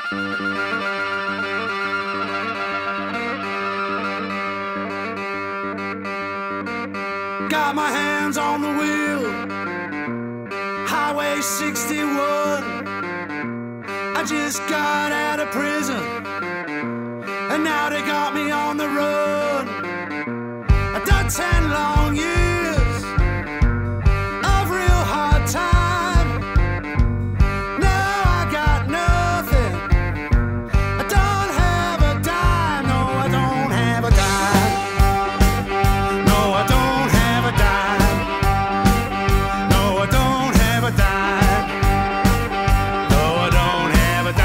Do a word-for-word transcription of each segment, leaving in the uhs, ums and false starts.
Got my hands on the wheel, Highway sixty-one. I just got out of prison, and now they got me on the run. I've done ten long years of real hard time. Now I got nothing. I don't have a dime. No, I don't have a dime. No, I don't have a dime. No, I don't have a dime. No, I don't have a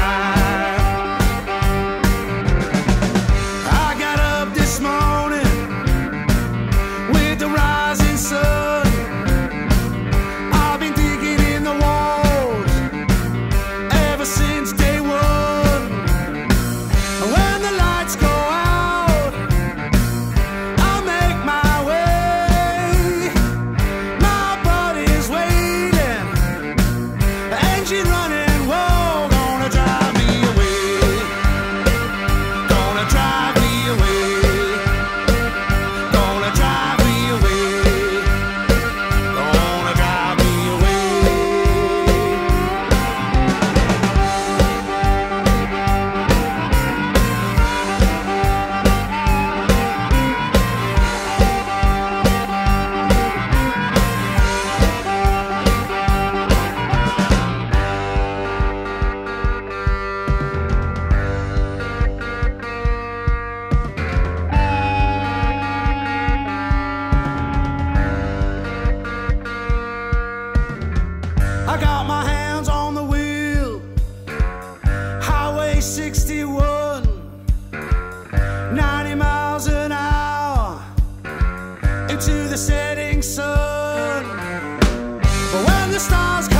dime. I got up this morning with the rising sun. I've been digging in the walls ever since day one. And when the lights go out, I'll make my way. My body's waiting, engine running, whoa, gonna drive me away. Gonna drive me away. Gonna drive me away. Gonna drive me away. I got my hands on the wheel, Highway sixty-one, ninety miles an hour into the setting sun. But when the stars